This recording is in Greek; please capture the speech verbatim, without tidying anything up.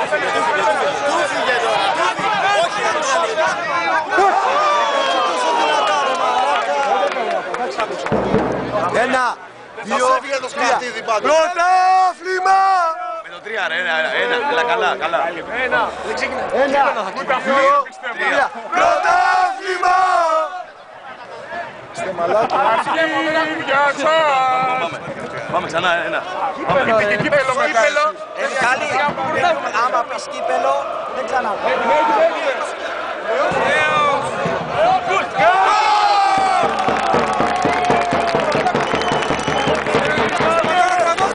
Ένα, δύο, τρία. Πρωτάθλημα! Με το τρία ρε, ένα, ένα, έλα καλά, καλά. Ένα, Ένα, δύο, τρία. Πρωτάθλημα! Είστε μαλάκι. Πάμε, πάμε ξανά, ένα. κύπελο, κύπελο. Καλή, άμα πεις κύπελο, δεν ξανά.